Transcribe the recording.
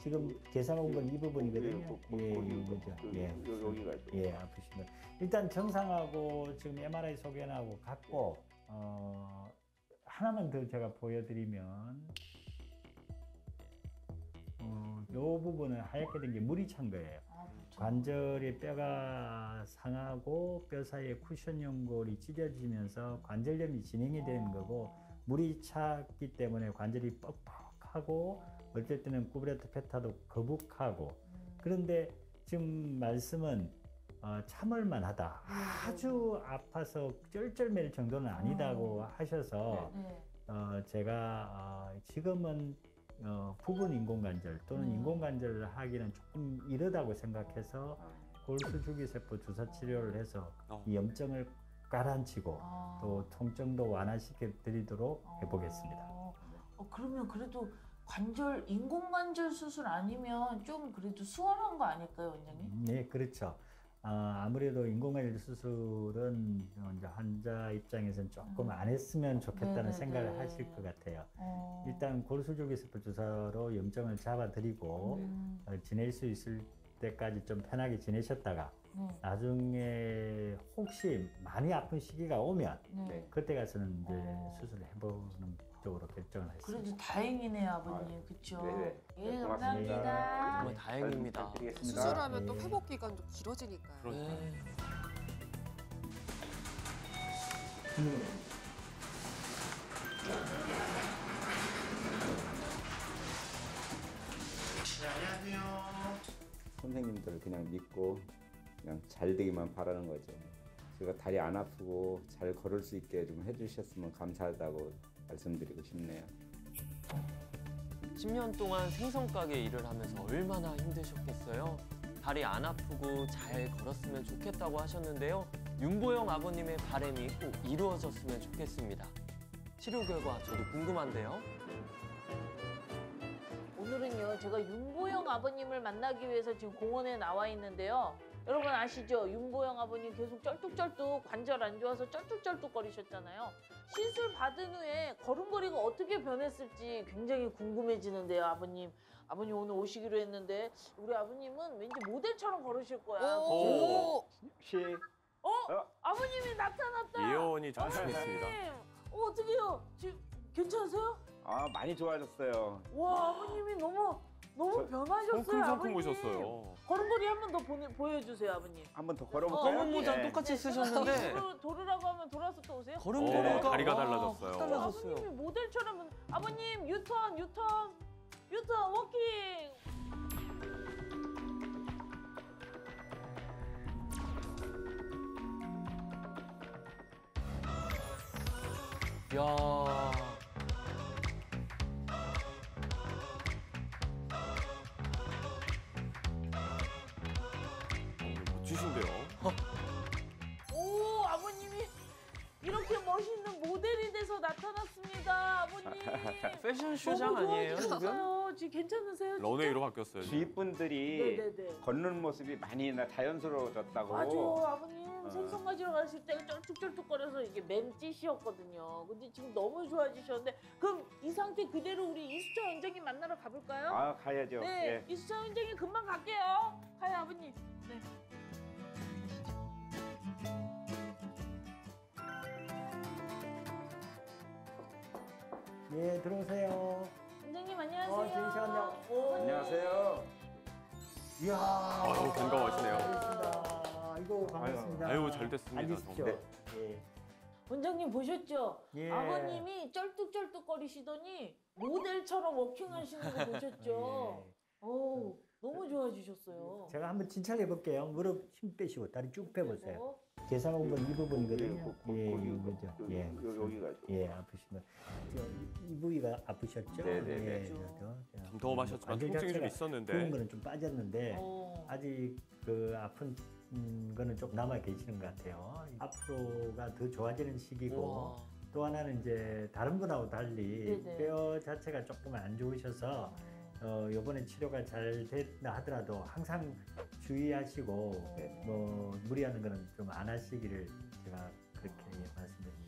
지금 계산한 건 이 부분이거든요. 예, 이거죠. 예, 여기가 예, 아프시면 일단 정상하고 지금 MRI 소견하고 같고 하나만 더 제가 보여드리면 요 부분은 하얗게 된 게 물이 찬 거예요. 관절의 뼈가 상하고 뼈 사이에 쿠션 연골이 찢어지면서 관절염이 진행이 되는 거고 물이 찼기 때문에 관절이 뻑뻑하고 어떨 때는 구부레타 페타도 거북하고 그런데 지금 말씀은 참을만 하다. 아주 아파서 쩔쩔맬 정도는 아니다고 하셔서 제가 지금은 부분 인공관절 또는 인공관절을 하기는 조금 이르다고 생각해서 골수주기세포 주사 치료를 해서 이 염증을 가라앉히고 또 통증도 완화시켜 드리도록 해보겠습니다. 그러면 그래도 인공관절 수술 아니면 좀 그래도 수월한 거 아닐까요, 원장님? 네, 그렇죠. 아무래도 인공관절 수술은 이제 환자 입장에서는 조금 안 했으면 좋겠다는 생각을 하실 것 같아요. 일단 골수주기세포 주사로 염증을 잡아드리고 지낼 수 있을 때까지 좀 편하게 지내셨다가 나중에 혹시 많이 아픈 시기가 오면 그때 가서는 이제 수술을 해보는 쪽으로 결정을 했습니다. 그래도 다행이네요, 아버님. 그렇죠? 예, 고맙습니다. 감사합니다. 정말 다행입니다. 부탁드리겠습니다. 수술하면 또 회복 기간도 길어지니까요. 네. 선생님들을 그냥 믿고 그냥 잘 되기만 바라는 거죠. 제가 다리 안 아프고 잘 걸을 수 있게 좀 해주셨으면 감사하다고 말씀드리고 싶네요. 10년 동안 생선가게 일을 하면서 얼마나 힘드셨겠어요? 다리 안 아프고 잘 걸었으면 좋겠다고 하셨는데요. 윤보영 아버님의 바람이 꼭 이루어졌으면 좋겠습니다. 치료 결과 저도 궁금한데요. 오늘은요, 제가 윤보영 아버님을 만나기 위해서 지금 공원에 나와 있는데요. 여러분 아시죠? 윤보영 아버님 계속 쩔뚝쩔뚝 관절 안 좋아서 쩔뚝쩔뚝 거리셨잖아요. 시술 받은 후에 걸음걸이가 어떻게 변했을지 굉장히 궁금해지는데요, 아버님. 아버님 오늘 오시기로 했는데 우리 아버님은 왠지 모델처럼 걸으실 거야. 오, 아버님이 나타났다. 예언이 전승했습니다. 아버님, 어떡해요? 지금 괜찮으세요? 많이 좋아졌어요. 와, 아버님이 너무 변하셨어요, 성큼성큼 아버님. 오셨어요. 걸음걸이 한 번 더 보여주세요, 아버님. 한 번 더 걸어볼까요? 검은 모자 네. 똑같이 쓰셨는데 도르라고 하면 돌아서 또 오세요? 걸음걸이가 다리가 달라졌어요. 확 달라졌어요. 아버님이 모델처럼 아버님 유턴 워킹. 이야. 멋지신데요. 오, 아버님이 이렇게 멋있는 모델이 돼서 나타났습니다, 아버님. 패션쇼장 너무 아니에요, 지금? 좋아지셨어요. 지금 괜찮으세요? 진짜? 런웨이로 바뀌었어요. 지금. 주위 분들이 네네네. 걷는 모습이 많이 자연스러워졌다고. 맞아, 아버님 생선 가지러 가실 때 쩔뚝쩔뚝거려서 이게 맴짓이었거든요. 근데 지금 너무 좋아지셨는데 그럼 이 상태 그대로 우리 이수철 원장님 만나러 가볼까요? 가야죠. 네, 예. 이수철 원장님 금방 갈게요. 가요, 아버님. 네. 네, 들어오세요. 원장님 안녕하세요. 잠시만요. 오. 안녕하세요. 이야, 아유, 건강하시네요. 반갑습니다. 아이고, 반갑습니다. 아유, 잘 됐습니다, 앉으십시오. 정말. 예. 원장님 보셨죠? 예. 아버님이 쩔뚝쩔뚝거리시더니 모델처럼 워킹하시는 거 보셨죠? 예. 오, 너무 좋아지셨어요. 제가 한번 진찰해 볼게요. 무릎 힘 빼시고 다리 쭉 빼보세요. 그리고 계산 온 건 이 부분이거든요. 예, 이거죠. 예, 여기가. 예, 아프시면 이 부위가 아프셨죠? 네네네. 예, 덤덤하셨지만 통증이 좀 있었는데. 부은 거는 좀 빠졌는데 오. 아직 그 아픈 거는 좀 남아 계시는 것 같아요. 앞으로가 더 좋아지는 시기고 우와. 또 하나는 이제 다른 분하고 달리 네네. 뼈 자체가 조금 안 좋으셔서 요번에 치료가 잘 됐다 하더라도 항상 주의하시고 뭐 무리하는 거는 좀 안 하시기를 제가 그렇게 말씀드립니다.